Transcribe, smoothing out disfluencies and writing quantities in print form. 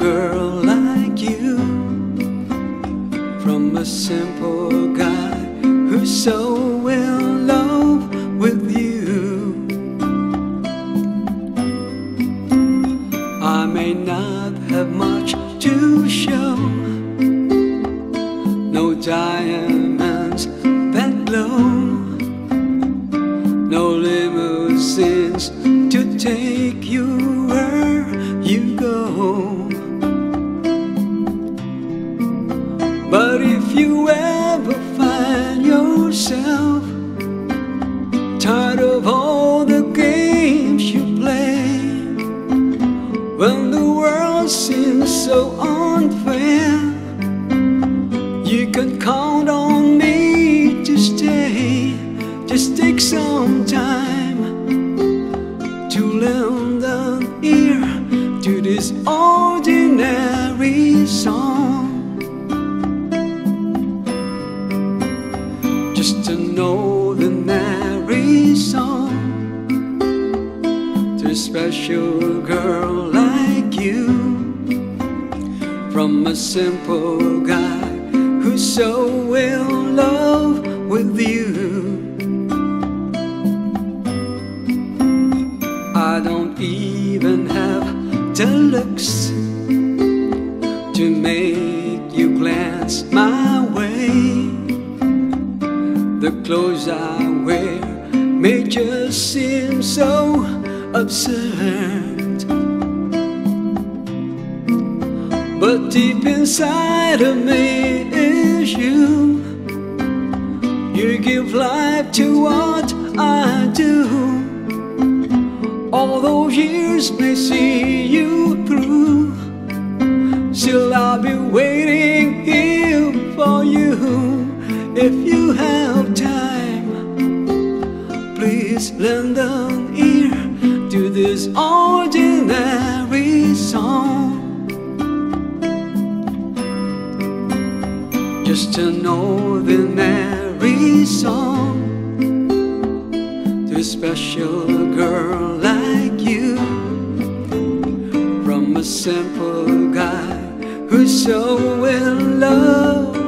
girl like you, from a simple guy who's so in love with you. I may not have much to show, no diamonds that glow, no limousines to take you where you go. But if you ever find yourself tired of all the games you play, when the world seems so unfair, you can count on me to stay. Just take some time to lend an ear to this ordinary song. Just an ordinary song to a special girl like you, from a simple guy who's so in love with you. I don't even have the looks to make you glance my way. The clothes I wear may just seem so absurd, but deep inside of me is you. You give life to what I do. All those years may see you through, still I'll be waiting here for you. If you have time, please lend an ear to this ordinary song. Just an ordinary song to a special girl like you, from a simple guy who's so in love